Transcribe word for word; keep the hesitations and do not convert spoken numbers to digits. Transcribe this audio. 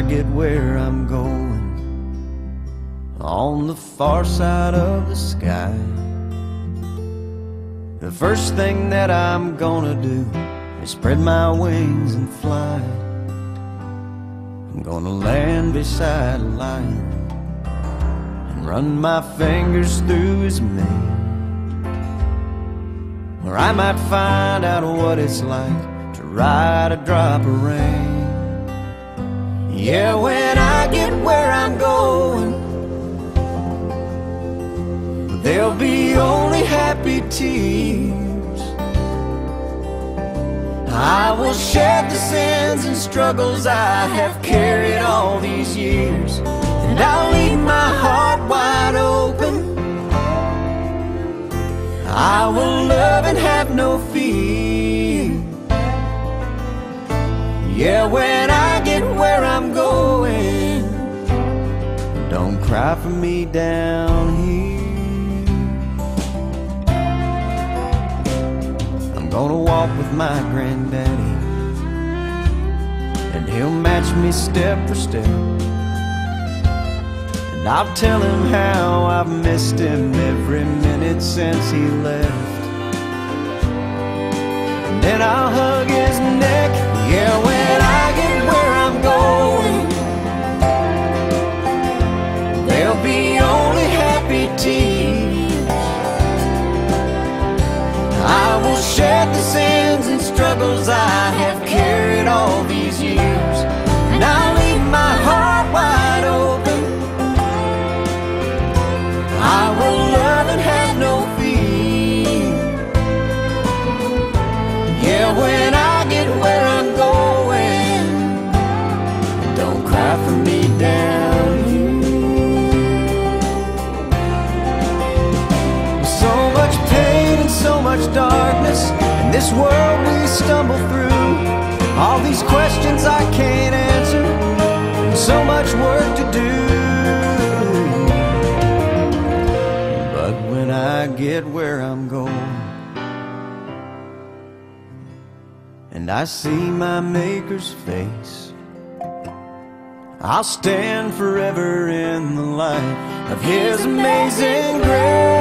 I get where I'm going, on the far side of the sky, the first thing that I'm gonna do is spread my wings and fly. I'm gonna land beside a lion and run my fingers through his mane, where I might find out what it's like to ride a drop of rain. Yeah, when I get where I'm going, there'll be only happy tears. I will shed the sins and struggles I have carried all these years, and I'll leave my heart wide open. I will love and have no fear. Yeah, when I get where I'm going, don't cry for me down here. I'm gonna walk with my granddaddy, and he'll match me step for step, and I'll tell him how I've missed him every minute since he left. And then I'll hug his neck. Yeah, when I get where I'm going, there'll be only happy tears. I will shed the sins and struggles I have carried all these years, and I'll leave my heart wide open. I will love and have no fear. Yeah, when I get where I'm going, don't cry for me down here. So much pain and so much darkness in this world we stumble through. All these questions I can't answer, and so much work to do. But when I get where I'm going, and I see my Maker's face, I'll stand forever in the light of His amazing grace.